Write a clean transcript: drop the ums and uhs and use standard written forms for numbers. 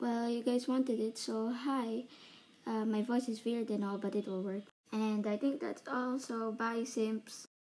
Well, you guys wanted it, so hi. My voice is weird and all, but it will work. And I think that's all, so bye, simps.